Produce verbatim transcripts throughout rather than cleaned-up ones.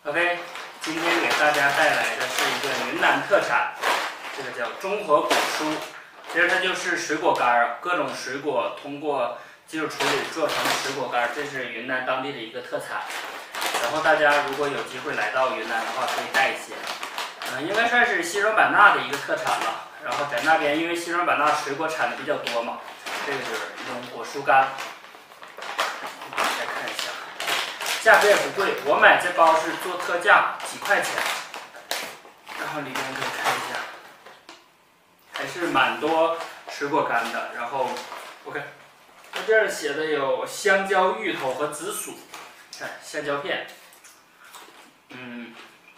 OK， 今天给大家带来的是一个云南特产，这个叫中和果蔬。其实它就是水果干儿，各种水果通过技术处理做成水果干儿，这是云南当地的一个特产。然后大家如果有机会来到云南的话，可以带一些。嗯、呃，应该算是西双版纳的一个特产了。然后在那边，因为西双版纳水果产的比较多嘛，这个就是一种果蔬干。大家看一下。价格也不贵，我买这包是做特价，几块钱。然后里边可以看一下，还是蛮多水果干的。然后 ，OK， 它这儿写的有香蕉、芋头和紫薯，看香蕉片。嗯，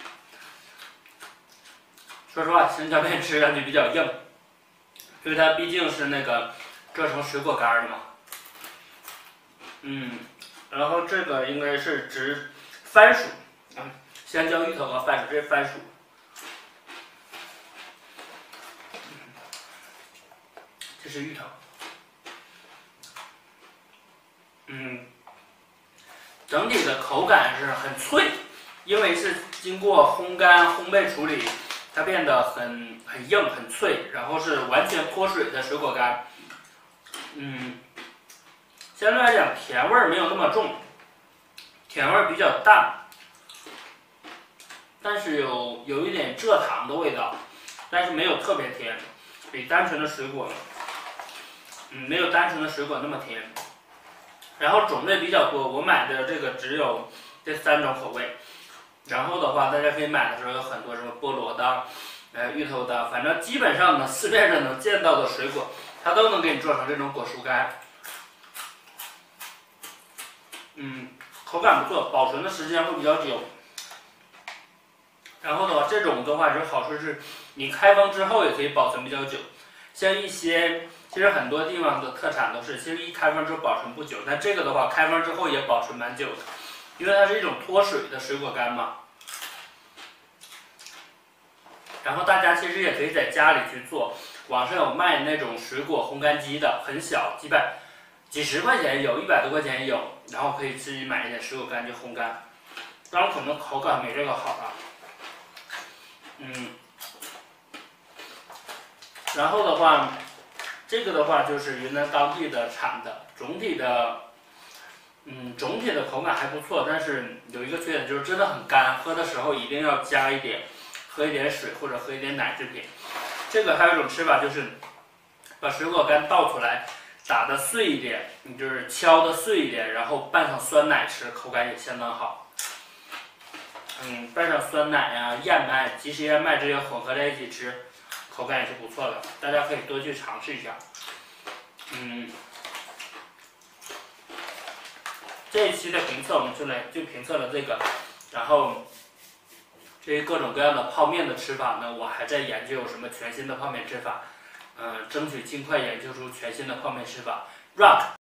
说实话，香蕉片吃上去比较硬，因为它毕竟是那个做成水果干的嘛。嗯。然后这个应该是指番薯，啊，香蕉、芋头和番薯，这是番薯。这是芋头。嗯，整体的口感是很脆，因为是经过烘干、烘焙处理，它变得很很硬、很脆，然后是完全脱水的水果干。嗯。相对来讲，甜味儿没有那么重，甜味儿比较淡，但是有有一点蔗糖的味道，但是没有特别甜，比单纯的水果，嗯，没有单纯的水果那么甜。然后种类比较多，我买的这个只有这三种口味。然后的话，大家可以买的时候有很多什么菠萝的，呃，芋头的，反正基本上呢，市面上能见到的水果，它都能给你做成这种果蔬干。嗯，口感不错，保存的时间会比较久。然后的话，这种的话是好处是，你开封之后也可以保存比较久。像一些其实很多地方的特产都是，其实一开封之后保存不久，但这个的话开封之后也保存蛮久的，因为它是一种脱水的水果干嘛。然后大家其实也可以在家里去做，网上有卖那种水果烘干机的，很小，几百。几十块钱有，一百多块钱有，然后可以自己买一点水果干去烘干，当然可能口感没这个好啊。嗯，然后的话，这个的话就是云南当地的产的，总体的，嗯，总体的口感还不错，但是有一个缺点就是真的很干，喝的时候一定要加一点，喝一点水或者喝一点奶制品。这个还有一种吃法就是把水果干倒出来。打的碎一点，你就是敲的碎一点，然后拌上酸奶吃，口感也相当好。嗯，拌上酸奶呀、啊、燕麦、即食燕麦这些混合在一起吃，口感也是不错的，大家可以多去尝试一下。嗯，这一期的评测我们就来就评测了这个，然后至于各种各样的泡面的吃法呢，我还在研究什么全新的泡面吃法。嗯，争取尽快研究出全新的泡面吃法。Rock。